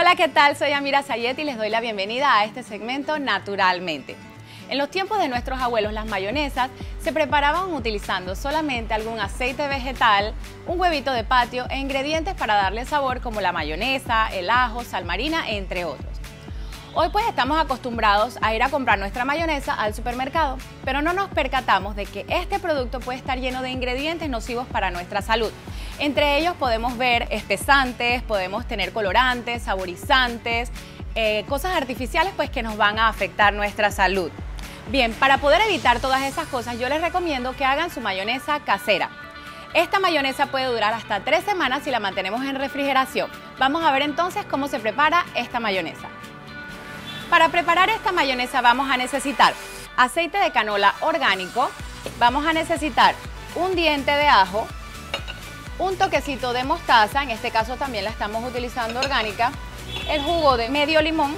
Hola, ¿qué tal? Soy Amira Sayet y les doy la bienvenida a este segmento Naturalmente. En los tiempos de nuestros abuelos, las mayonesas se preparaban utilizando solamente algún aceite vegetal, un huevito de patio e ingredientes para darle sabor como la mayonesa, el ajo, sal marina, entre otros. Hoy pues estamos acostumbrados a ir a comprar nuestra mayonesa al supermercado, pero no nos percatamos de que este producto puede estar lleno de ingredientes nocivos para nuestra salud. Entre ellos podemos ver espesantes, podemos tener colorantes, saborizantes, cosas artificiales pues que nos van a afectar nuestra salud. Bien, para poder evitar todas esas cosas yo les recomiendo que hagan su mayonesa casera. Esta mayonesa puede durar hasta 3 semanas si la mantenemos en refrigeración. Vamos a ver entonces cómo se prepara esta mayonesa. Para preparar esta mayonesa vamos a necesitar aceite de canola orgánico, vamos a necesitar un diente de ajo, un toquecito de mostaza, en este caso también la estamos utilizando orgánica, el jugo de medio limón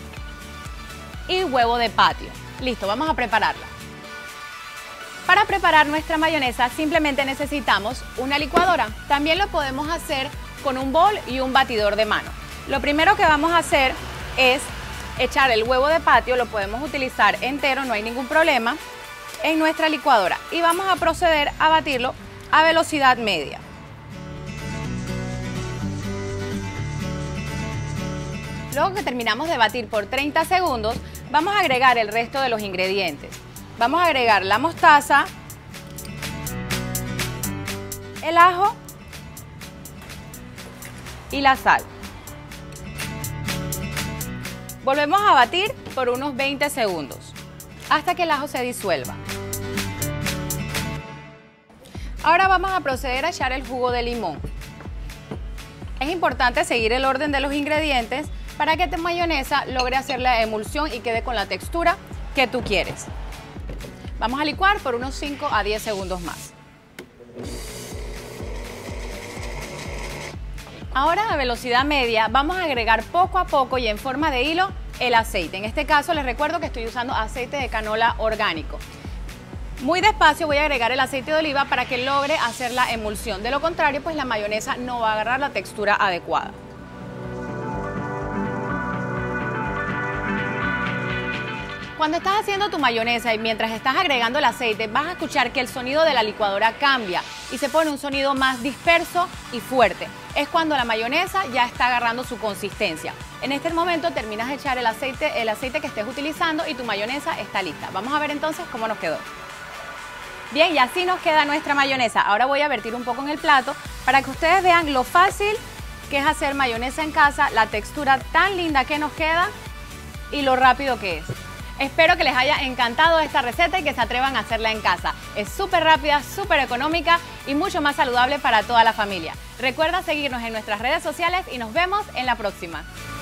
y huevo de patio. Listo, vamos a prepararla. Para preparar nuestra mayonesa simplemente necesitamos una licuadora. También lo podemos hacer con un bol y un batidor de mano. Lo primero que vamos a hacer es echar el huevo de patio, lo podemos utilizar entero, no hay ningún problema, en nuestra licuadora. Y vamos a proceder a batirlo a velocidad media. Luego que terminamos de batir por 30 segundos, vamos a agregar el resto de los ingredientes. Vamos a agregar la mostaza, el ajo y la sal. Volvemos a batir por unos 20 segundos, hasta que el ajo se disuelva. Ahora vamos a proceder a echar el jugo de limón. Es importante seguir el orden de los ingredientes para que tu mayonesa logre hacer la emulsión y quede con la textura que tú quieres. Vamos a licuar por unos 5 a 10 segundos más. Ahora a velocidad media vamos a agregar poco a poco y en forma de hilo el aceite. En este caso les recuerdo que estoy usando aceite de canola orgánico. Muy despacio voy a agregar el aceite de oliva para que logre hacer la emulsión. De lo contrario, pues la mayonesa no va a agarrar la textura adecuada. Cuando estás haciendo tu mayonesa y mientras estás agregando el aceite, vas a escuchar que el sonido de la licuadora cambia y se pone un sonido más disperso y fuerte. Es cuando la mayonesa ya está agarrando su consistencia. En este momento terminas de echar el aceite que estés utilizando y tu mayonesa está lista. Vamos a ver entonces cómo nos quedó. Bien, y así nos queda nuestra mayonesa. Ahora voy a vertir un poco en el plato para que ustedes vean lo fácil que es hacer mayonesa en casa, la textura tan linda que nos queda y lo rápido que es. Espero que les haya encantado esta receta y que se atrevan a hacerla en casa. Es súper rápida, súper económica y mucho más saludable para toda la familia. Recuerda seguirnos en nuestras redes sociales y nos vemos en la próxima.